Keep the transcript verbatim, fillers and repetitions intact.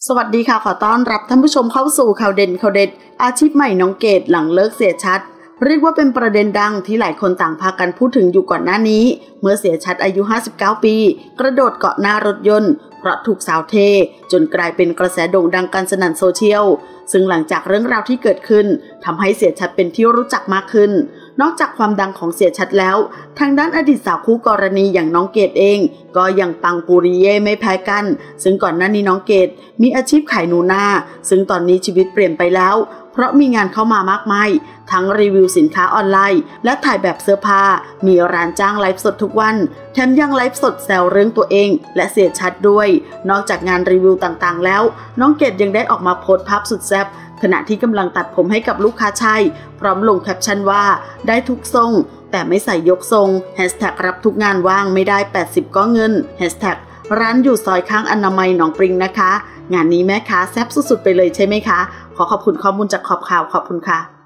สวัสดีค่ะขอต้อนรับท่านผู้ชมเข้าสู่ข่าวเด่นข่าวเด็ดอาชีพใหม่น้องเกดหลังเลิกเสียชัดเรียกว่าเป็นประเด็นดังที่หลายคนต่างพากันพูดถึงอยู่ก่อนหน้านี้เมื่อเสียชัดอายุห้าสิบเก้าปีกระโดดเกาะหน้ารถยนต์เพราะถูกสาวเทจนกลายเป็นกระแสโด่งดังกันสนั่นโซเชียลซึ่งหลังจากเรื่องราวที่เกิดขึ้นทำให้เสียชัดเป็นที่รู้จักมากขึ้นนอกจากความดังของเสียชัดแล้วทางด้านอดีตสาวคู่กรณีอย่างน้องเกดเองก็ยังปังปุริเย่ไม่แพ้กันซึ่งก่อนหน้านี้น้องเกดมีอาชีพขายหนูนาซึ่งตอนนี้ชีวิตเปลี่ยนไปแล้วเพราะมีงานเข้ามามากมายทั้งรีวิวสินค้าออนไลน์และถ่ายแบบเสื้อผ้ามีร้านจ้างไลฟ์สดทุกวันแถมยังไลฟ์สดแซวเรื่องตัวเองและเสียชัดด้วยนอกจากงานรีวิวต่างๆแล้วน้องเกดยังได้ออกมาโพสต์ภาพสุดแซ่บขณะที่กำลังตัดผมให้กับลูกค้าชายพร้อมลงแคปชั่นว่าได้ทุกทรงแต่ไม่ใส่ยกทรงแฮชแท็กรับทุกงานว่างไม่ได้แปดสิบก็เงินแฮชแท็กร้านอยู่ซอยข้างอนามัยหนองปริงนะคะงานนี้แม่ค้าแซ่บสุดๆไปเลยใช่ไหมคะขอขอบคุณข้อมูลจากขอบข่าวขอบคุณค่ะ